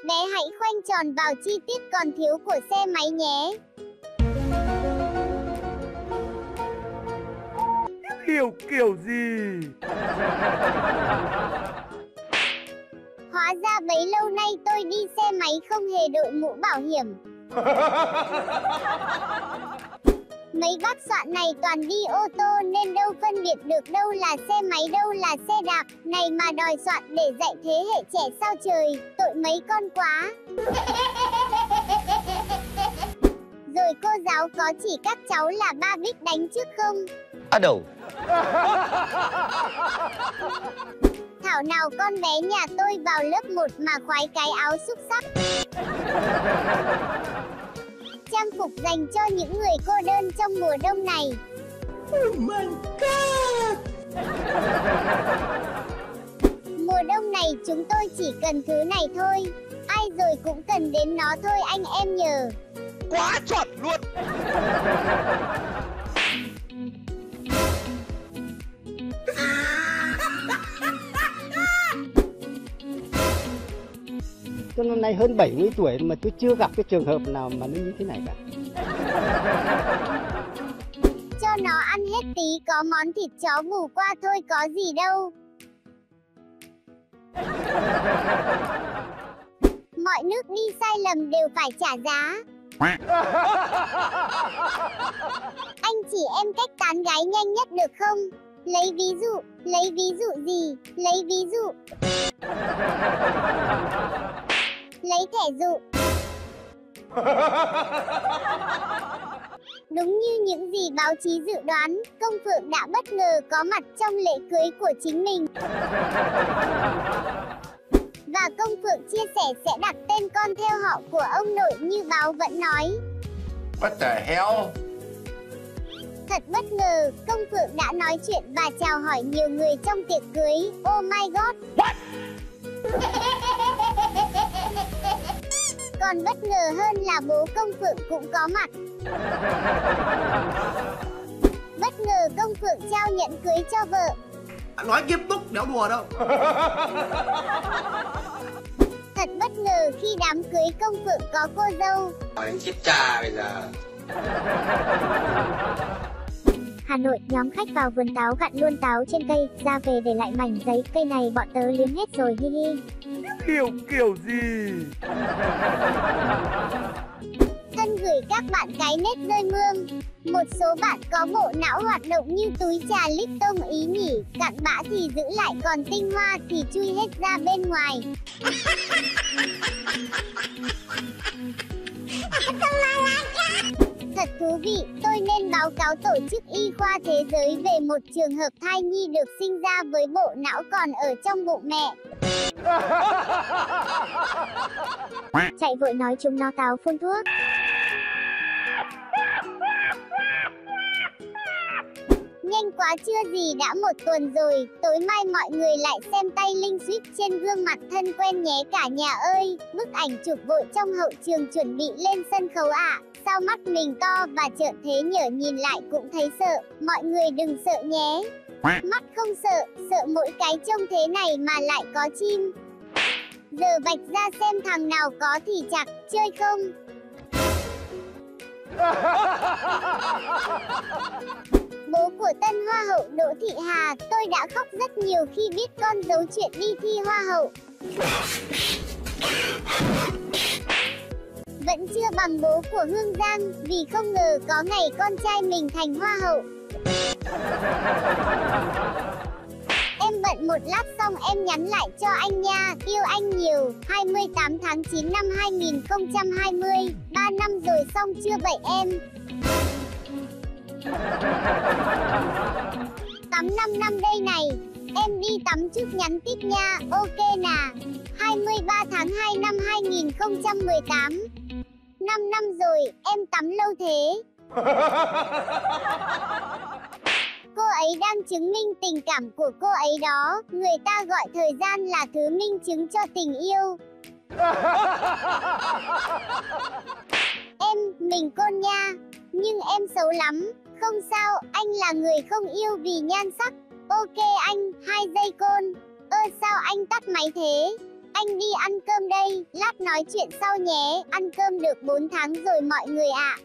Bé hãy khoanh tròn vào chi tiết còn thiếu của xe máy nhé. Hiểu kiểu gì? Hóa ra bấy lâu nay tôi đi xe máy không hề đội mũ bảo hiểm. Mấy bác soạn này toàn đi ô tô nên đâu phân biệt được đâu là xe máy đâu là xe đạp. Này mà đòi soạn để dạy thế hệ trẻ sao trời, tội mấy con quá. Rồi cô giáo có chỉ các cháu là ba bích đánh trước không? Đầu. Thảo nào con bé nhà tôi vào lớp 1 mà khoái cái áo xúc xắc. Trang phục dành cho những người cô đơn trong mùa đông này. Oh my god! Mùa đông này chúng tôi chỉ cần thứ này thôi. Ai rồi cũng cần đến nó thôi anh em nhờ. Quá chuẩn luôn. Tôi năm nay hơn 70 tuổi mà tôi chưa gặp cái trường hợp nào mà nó như thế này cả. Cho nó ăn hết tí có món thịt chó bù qua thôi có gì đâu. Mọi nước đi sai lầm đều phải trả giá. Anh chỉ em cách tán gái nhanh nhất được không? Lấy ví dụ gì? Lấy ví dụ. Lấy thẻ dụ. Đúng như những gì báo chí dự đoán, Công Phượng đã bất ngờ có mặt trong lễ cưới của chính mình. Và Công Phượng chia sẻ sẽ đặt tên con theo họ của ông nội như báo vẫn nói. What the hell? Thật bất ngờ, Công Phượng đã nói chuyện và chào hỏi nhiều người trong tiệc cưới. Oh my god! What? Còn bất ngờ hơn là bố Công Phượng cũng có mặt. Bất ngờ Công Phượng trao nhẫn cưới cho vợ. Nói nghiêm túc, đéo đùa đâu. Thật bất ngờ khi đám cưới Công Phượng có cô dâu. Anh chết cha bây giờ. Hà Nội, nhóm khách vào vườn táo gặn luôn táo trên cây, ra về để lại mảnh giấy, cây này bọn tớ liếm hết rồi hi hi. Hiểu kiểu gì? Thân gửi các bạn cái nét rơi mương. Một số bạn có bộ não hoạt động như túi trà Lipton ý nhỉ, cặn bã thì giữ lại còn tinh hoa thì chui hết ra bên ngoài. Thật thú vị, tôi nên báo cáo Tổ chức Y khoa Thế giới về một trường hợp thai nhi được sinh ra với bộ não còn ở trong bụng mẹ. Chạy vội nói chúng nó táo phun thuốc. Nhanh quá chưa gì đã 1 tuần rồi, tối mai mọi người lại xem tay Linh Sweet trên gương mặt thân quen nhé cả nhà ơi. Bức ảnh chụp vội trong hậu trường chuẩn bị lên sân khấu ạ. Sao mắt mình to và trợn thế nhở, nhìn lại cũng thấy sợ, mọi người đừng sợ nhé. Mắt không sợ, sợ mỗi cái trông thế này mà lại có chim. Giờ vạch ra xem thằng nào có thì chặt, chơi không? Bố của tân Hoa hậu Đỗ Thị Hà, tôi đã khóc rất nhiều khi biết con giấu chuyện đi thi Hoa hậu. Vẫn chưa bằng bố của Hương Giang, vì không ngờ có ngày con trai mình thành Hoa hậu. Em bận một lát xong em nhắn lại cho anh nha, yêu anh nhiều. 28 tháng 9 năm 2020, 3 năm rồi xong chưa vậy em? Tắm 5 năm đây này. Em đi tắm trước nhắn tiếp nha, ok nà. 23 tháng 2 năm 2018. 5 năm rồi, em tắm lâu thế. Cô ấy đang chứng minh tình cảm của cô ấy đó. Người ta gọi thời gian là thứ minh chứng cho tình yêu. Mình côn nha. Nhưng em xấu lắm. Không sao, anh là người không yêu vì nhan sắc. Ok anh, 2 giây côn. Sao anh tắt máy thế? Anh đi ăn cơm đây, lát nói chuyện sau nhé, ăn cơm được 4 tháng rồi mọi người ạ.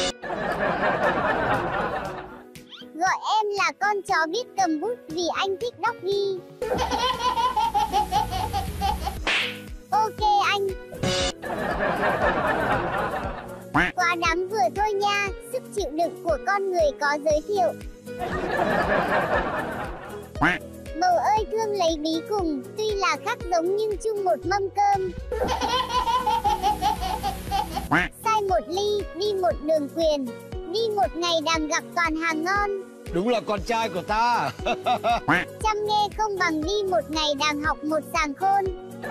Gọi em là con chó biết cầm bút vì anh thích doggy. Ok anh. Quá đáng vừa thôi nha, sức chịu đựng của con người có giới thiệu. Bầu ơi thương lấy bí cùng, tuy là khác giống nhưng chung một mâm cơm. Sai một ly, đi một đường quyền. Đi một ngày đàng gặp toàn hàng ngon. Đúng là con trai của ta. Chăm nghe không bằng đi một ngày đàng học một sàng khôn.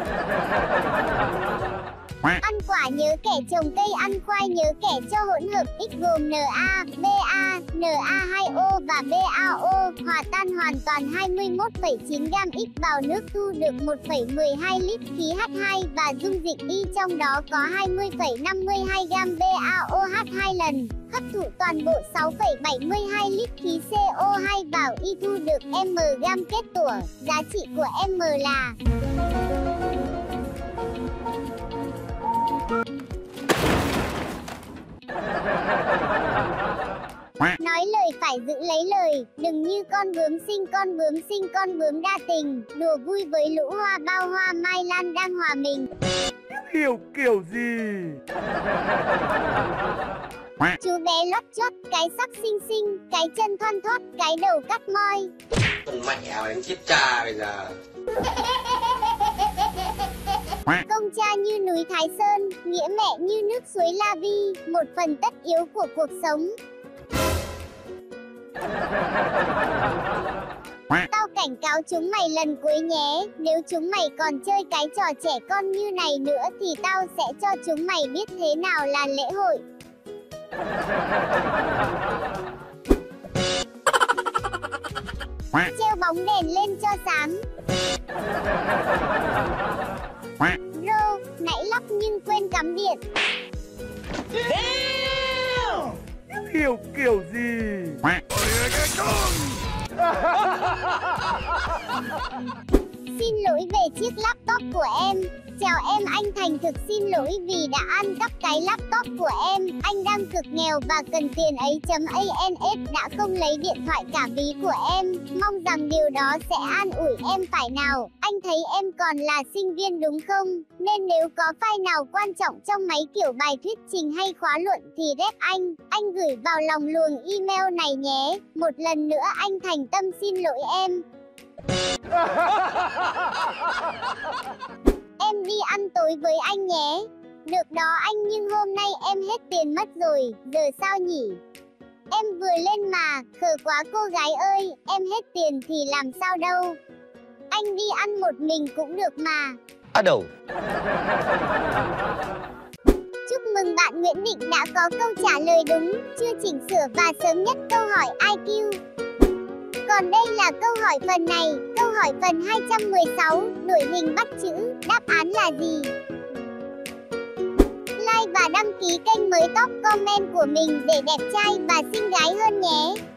Ăn quả nhớ kẻ trồng cây, ăn khoai nhớ kẻ cho hỗn hợp X gồm Na, Ba, Na2O và BaO, hòa tan hoàn toàn 21,9 gam X vào nước thu được 1,12 lít khí H2 và dung dịch Y trong đó có 20,52 gam BaOH 2 lần. Hấp thụ toàn bộ 6,72 lít khí CO2 vào Y thu được M gam kết tủa. Giá trị của M là nói lời phải giữ lấy lời, đừng như con bướm sinh con bướm đa tình, đùa vui với lũ hoa bao hoa mai lan đang hòa mình. Hiểu kiểu gì? Chú bé lót chót, cái sắc xinh xinh, cái chân thoăn thoắt, cái đầu cắt moi. Con mẹ đánh chết cha bây giờ. Công cha như núi Thái Sơn, nghĩa mẹ như nước suối La Vi, một phần tất yếu của cuộc sống. Tao cảnh cáo chúng mày lần cuối nhé, nếu chúng mày còn chơi cái trò trẻ con như này nữa thì tao sẽ cho chúng mày biết thế nào là lễ hội. Treo bóng đèn lên cho sáng. Rô, nãy lắp nhưng quên cắm điện. Hiểu kiểu gì? Xin lỗi về chiếc laptop của em. Chào em, anh thành thực xin lỗi vì đã ăn cắp cái laptop của em. Anh đang cực nghèo và cần tiền ANS đã không lấy điện thoại cả ví của em. Mong rằng điều đó sẽ an ủi em phải nào. Anh thấy em còn là sinh viên đúng không? Nên nếu có file nào quan trọng trong máy kiểu bài thuyết trình hay khóa luận thì rep anh gửi vào lòng luồng email này nhé. Một lần nữa anh thành tâm xin lỗi em. Em đi ăn tối với anh nhé. Được đó anh, nhưng hôm nay em hết tiền mất rồi, giờ sao nhỉ? Em vừa lên mà, khờ quá cô gái ơi, em hết tiền thì làm sao đâu. Anh đi ăn một mình cũng được mà. Đâu. Chúc mừng bạn Nguyễn Định đã có câu trả lời đúng, chưa chỉnh sửa và sớm nhất câu hỏi IQ. Còn đây là câu hỏi phần này, câu hỏi phần 216, đuổi hình bắt chữ, đáp án là gì? Like và đăng ký kênh mới top comment của mình để đẹp trai và xinh gái hơn nhé!